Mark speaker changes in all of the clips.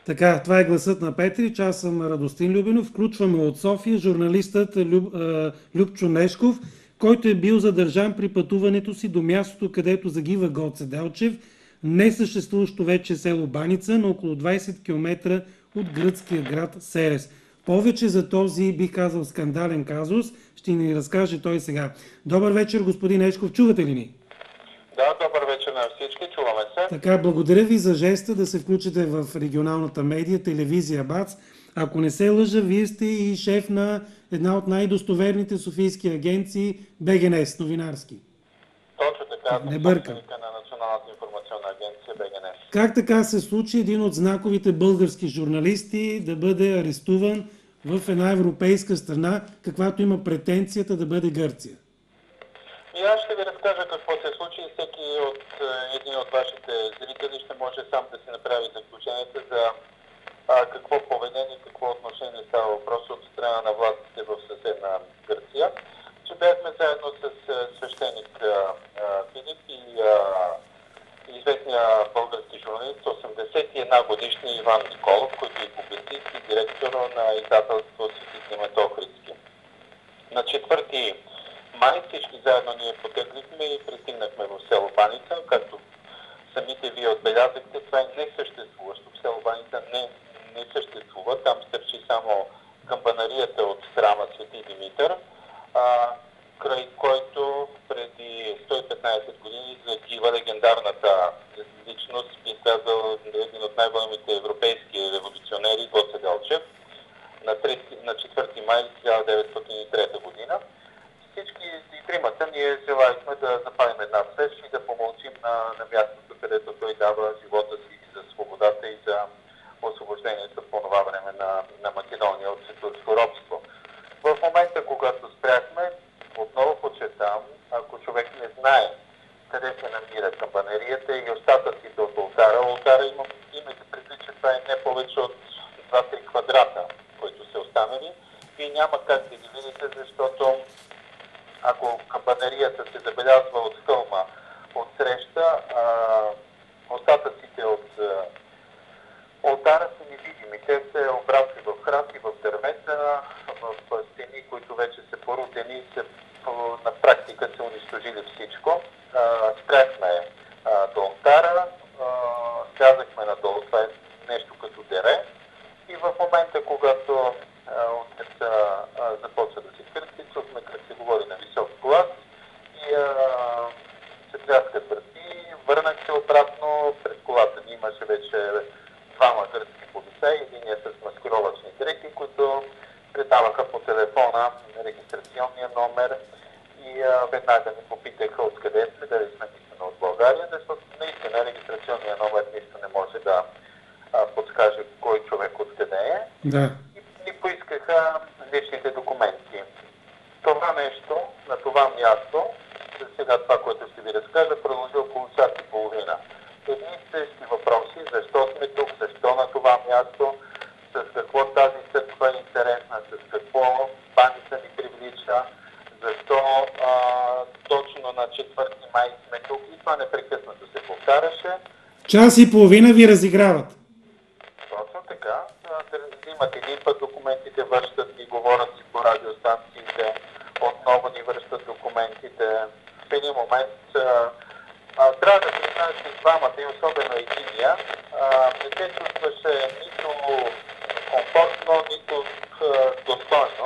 Speaker 1: Така, това е гласът на Петрич. Аз съм Радостин Любенов. Включваме от София журналистът Любчо Нешков, който е бил задържан при пътуването си до мястото, където загива Гоце Делчев, несъществуващо вече село Баница, на около 20 км от гръцкия град Серес. Повече за този, бих казал, скандален казус ще ни разкаже той сега. Добър вечер, господин Нешков. Чувате ли ни?
Speaker 2: Да, добър вечер на всички, чуваме се.
Speaker 1: Така, благодаря ви за жеста да се включите в регионалната медия, телевизия БАЦ. Ако не се лъжа, вие сте и шеф на една от най-достоверните софийски агенции БГНЕС, новинарски.
Speaker 2: Точно така,
Speaker 1: не бъркам.
Speaker 2: На Националната информационна агенция БГНЕС.
Speaker 1: Как така се случи един от знаковите български журналисти да бъде арестуван в една европейска страна, каквато има претенцията да бъде Гърция?
Speaker 2: И аз ще ви разкажа какво се случи и всеки от един от вашите зрители ще може сам да си направи заключението за какво поведение, какво отношение става въпрос от страна на властите в съседна Гърция. Че бяхме заедно с свещеник Филип и известния български журналист, 81 годишни Иван Николов, който е публицист и директор на издателство Свети Климент Охридски. На 4 май всички заедно ние потеглихме и пристигнахме в село Баница, както самите вие отбелязахте, това е несъществуващо. В село Баница не съществува, там стърчи само камбанарията от храма Свети Димитър, край който преди 115 години загива легендарната личност, бих казал един от най-големите европейски революционери Гоце Делчев на 4 май 1903 година. Всички и тримата ние желаехме да запалим една свеж и да помълчим на мястото, където той дава живота си за свободата и за освобождението по това време на Македония от турско робство. В момента, когато спряхме, отново подчертавам, ако човек не знае къде се намира камбанерията и остатъците от ултара имайте предвид, че това е не повече от 2-3 квадрата, които са останали и няма как да ги видите, защото ако камбанерията се забелязва от хълма от среща, остатъците от олтара са невидими. Те се обрасли в храсти, в дървета, в стени, които вече са порутени, на практика са унищожили всичко. Спряхме до олтара, слязахме надолу, това е нещо като дере. И в момента, когато отец започва да се кръсти, чухме как се говори на висок глас и се тряскат врати. Върнах се обратно, пред колата ни имаше вече двама гръцки полицаи, единия с маскировъчни дрехи, които предаваха по телефона регистрационния номер и веднага ни попитаха откъде сме, дали сме наистина от България, защото наистина регистрационния номер нищо не може да подскаже кой човек откъде е.
Speaker 1: Да.
Speaker 2: И поискаха личните документи. Това нещо, на това място, сега това, което ще ви разкажа, продължи около час и половина. Едни и същи въпроси, защо сме тук, защо на това място, с какво тази църква е интересна, с какво Баница ни привлича, защо точно на 4 май сме тук и това непрекъснато се повтаряше.
Speaker 1: Час и половина ви разиграват.
Speaker 2: Точно така. Взимат един път документите, връщат и говорят си по радиостанциите, отново ни връщат документите. В един момент трябва да призная, че двамата и особено единия не се чувстваше нито комфортно, нито достойно.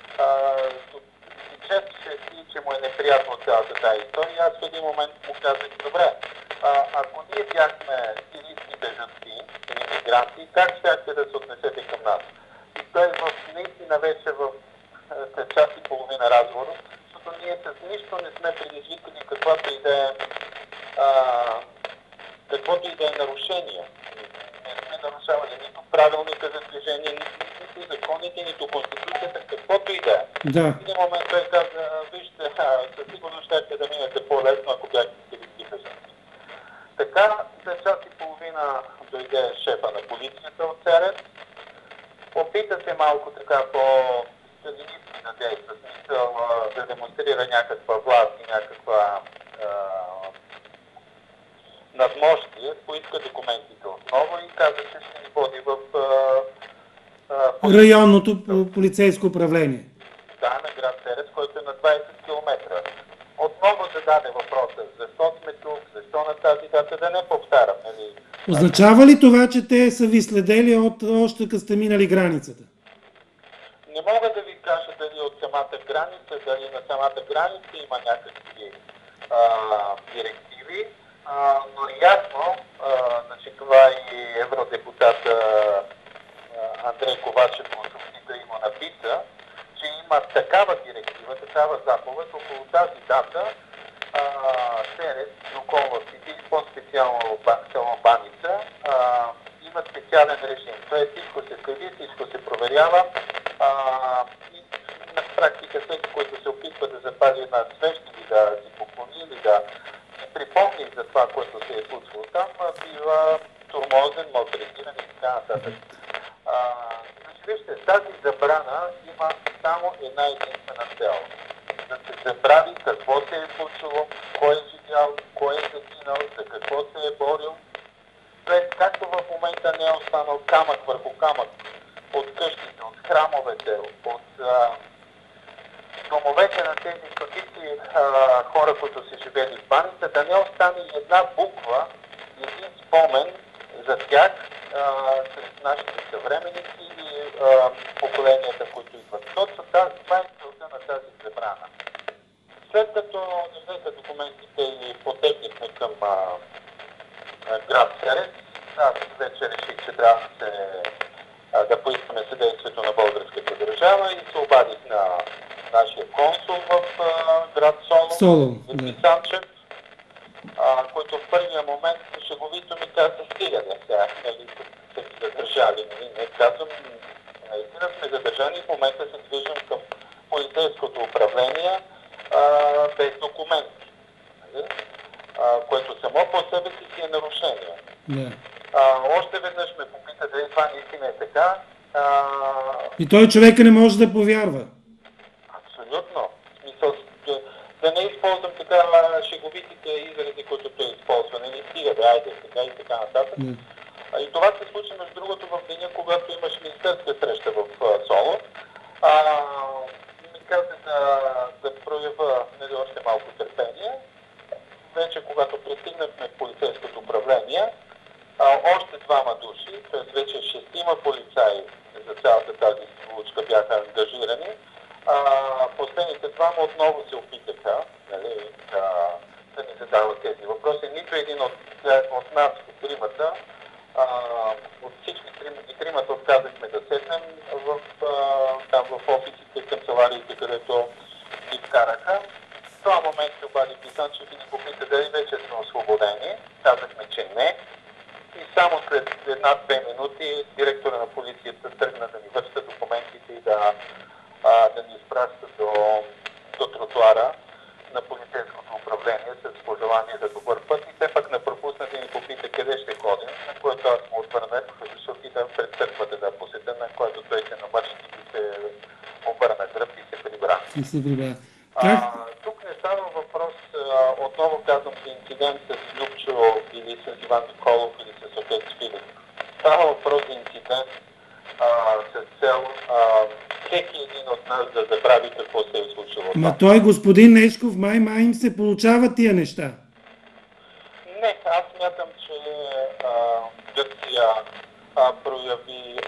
Speaker 2: Честеше си, че му е неприятно цялата тази история. Аз в един момент му казах, добре, ако ние бяхме сирийски бежанци или мигранти, как щяхте да се отнесете към нас? И той наистина вече след час и половина разговор, защото ние с нищо не сме предизвикали каквото и да е нарушение. Не сме нарушавали нито правилника за движение, нито законите, нито конституцията, каквото и да е.
Speaker 1: Да.
Speaker 2: В един момент той каза, вижте, със сигурност щяхте да минете по-лесно, ако бяхте сирийски бежанци. Така, след час и половина дойде шефа на полицията от Серес. Опита се малко така по-сталинистки да действа, смисъл да демонстрира някаква власт и някаква надмощие, поиска документите отново и каза, че ще ни води в
Speaker 1: Районното полицейско управление.
Speaker 2: Да, на град Серес, който е на 20 км. Отново зададе въпроса, защо сме тук, защо на тази дата, да не повтарям. Нали?
Speaker 1: Означава ли това, че те са ви следели още като сте минали границата?
Speaker 2: Не мога да ви кажа дали от самата граница, дали на самата граница има някакви директиви, но ясно, значи това и евродепутата Андрей Ковачев го съобщита и го написа, че има такава директива, такава заповед около тази дата Серес и околностите, и по-специално село Баница, има специален режим. Тоест всичко се следи, всичко се проверява и на практика всеки, който се опитва да запази една свещ или да си поклони или да си припомни за това, което се е случило там, бива тормозен, малтретиран и така нататък. Вижте, тази забрана има само една единствена цел. Да се забрави какво се е случило, кой е живял, кой е загинал, за какво се е борил. Тоест, както в момента не е останал камък върху камък от къщите, от храмовете, от домовете на тези стотици хора, които са живели в Баница, да не остане една буква, един спомен за тях сред нашите съвременници и поколенията, които идват. Точно това е целта на тази забрана. След като ни взеха документите и потеглихме към град Серес, аз вече реших, че трябва да поискаме съдействието на българската държава и се обадих на нашия консул в град Солун, Санчев, който в първия момент шеговито ми каза, стига да сега, нали, са ги задържали. Не казвам, наистина сме задържани, в момента се движим към полицейското управление без документи, нали? Което само по себе си е нарушение.
Speaker 1: Yeah.
Speaker 2: Още веднъж ме попита дали това наистина е така.
Speaker 1: И той човека не може да повярва.
Speaker 2: Абсолютно. В смисъл, да не използвам така шеговитите изрази, които той използва. Не стига да айде сега и така нататък. И това се случи между другото в деня, когато имаш министерска среща в Солун. Ми каза да проява още малко търпение. Вече когато пристигнахме в полицейското управление, още двама души, т.е. вече 6 полицаи за цялата тази случка бяха ангажирани. Последните двама отново се опитаха, нали, да ни задават тези въпроси. Нито един от нас, от тримата, от всички тримата отказахме да седнем там в офисите, канцелариите, където ги вкараха. В този момент се обади Писанчев и ни попита дали вече сме освободени. Казахме, че не. И само след 1-2 минути директора на полицията тръгна да ни връща документите и да ни изпраща до тротуара на полицейското управление с пожелание за добър път. И все пак не пропусна да ни попита къде ще ходим, на което аз му отвърнах, защото отида пред църквата да посетя, на което той се намърши и се обърна гръб и се прибра. Тук не става въпрос, отново казвам, за инцидент с Любчо или с Иван Николов или с отец Филип. Става въпрос за инцидент с цел всеки един от нас да забрави какво се е случило.
Speaker 1: Ма той, господин Нешков, май им се получават тия неща.
Speaker 2: Не, аз смятам, че Гърция прояви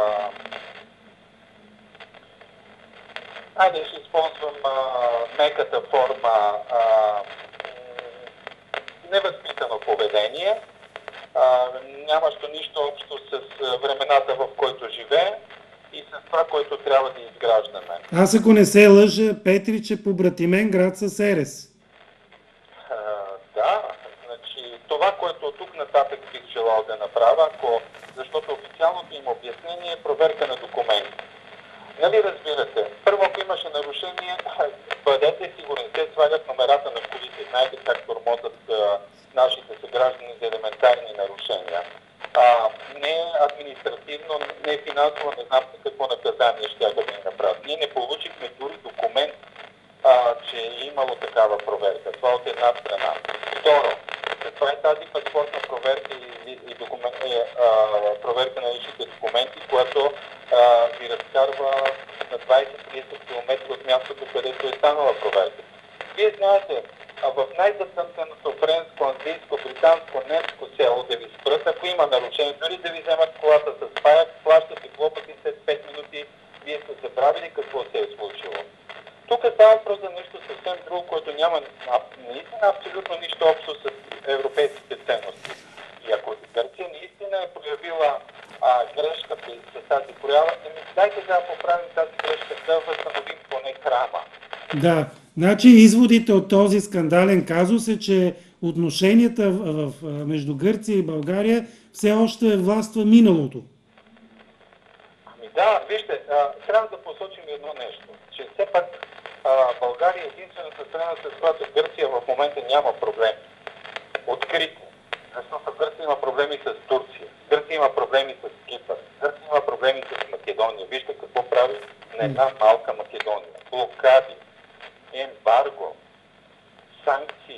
Speaker 2: ще използвам меката форма невъзпитано поведение, нямащо нищо общо с времената, в който живее и с това, което трябва да изграждаме.
Speaker 1: Аз ако не се лъжа, Петрич е побратимен град със Серес.
Speaker 2: Да, значи това, което от тук нататък бих желал да направя, защото официалното им обяснение е проверка на документи. Нали разбирате? Първо, ако имаше нарушение, бъдете сигурни, те свалят номерата на колите, знаете как тормозят нашите съграждани за елементарни нарушения. Не административно, не финансово, не знам какво наказание ще да ни направят. Ние не получихме дори документ, че е имало такава проверка. Това от една страна. Второ, това е тази паспортна проверка и проверка на личните документи, която ви разкарва на 20-30 км от мястото, където е станала проверка. Вие знаете, в най-затънтеното френско, английско, британско, немско село да ви спрат, ако има нарушение, дори да ви вземат колата с паяк, плащате глобата и след 5 минути вие сте забравили какво се е случило. Тук става въпрос за нещо съвсем друго, което няма наистина абсолютно нищо общо с европейските ценности. И ако Гърция наистина е проявила грешка с тази проява, дайте да поправим тази грешка, да възстановим поне храма.
Speaker 1: Да, значи изводите от този скандален казус е, че отношенията между Гърция и България все още властва миналото.
Speaker 2: Да, вижте, трябва да посочим едно нещо, че все пак България е единствената страна, с която Гърция в момента няма проблеми. Открито. Защото Гърция има проблеми с Турция, Гърция има проблеми с Кипър, Гърция има проблеми с Македония. Вижте какво прави на една малка Македония. Блокади, ембарго, санкции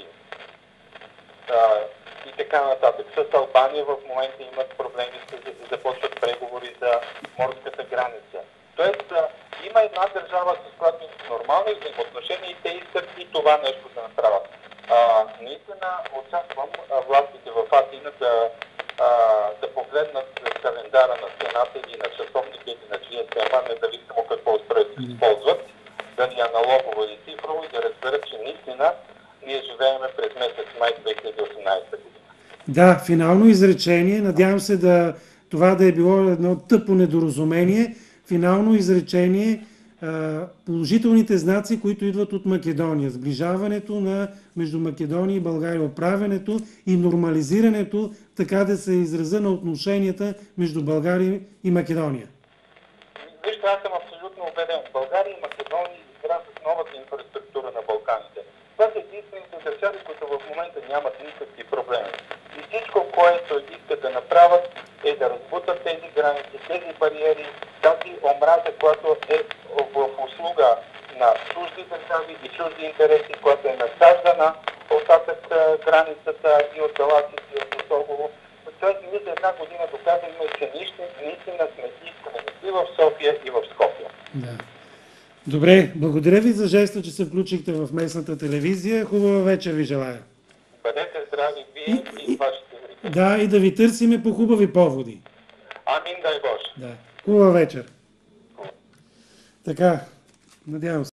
Speaker 2: и така нататък. С Албания в момента имат проблеми, започват преговори за морската граница. Тоест има една държава, с която има нормални взаимоотношения и те искат и това нещо да направят. Наистина очаквам властите в Атина да погледнат календара на стената или на часовника или на GSM-а, независимо какво устройство използват, дали аналогово или цифрово, и да разберат, че наистина ние живееме през месец май 2018 година.
Speaker 1: Да, финално изречение. Надявам се това да е било едно тъпо недоразумение. Финално изречение. Положителните знаци, които идват от Македония. Сближаването между Македония и България, оправянето и нормализирането, така да се израза, на отношенията между България и Македония.
Speaker 2: Вижте, аз съм абсолютно убеден. България и Македония изграждат новата инфраструктура на Балканите. Това са единствените държави, които в момента нямат никакви проблеми. И всичко, което искат да направят, е да разбутат тези граници, тези бариери, тази омраза, която е в услуга на чужди държави и чужди интереси, която е насаждана оттатък границата и от Галаците, и от Косово. Тоест, ние за една година доказахме, че наистина сме искрени и в София, и в Скопие.
Speaker 1: Да. Добре, благодаря ви за жеста, че се включихте в местната телевизия. Хубава вечер ви желая.
Speaker 2: Бъдете здрави вие и вашите зрители.
Speaker 1: Да, и да ви търсиме по хубави поводи.
Speaker 2: Амин, дай Боже.
Speaker 1: Да. Хубава вечер. Така, надявам се.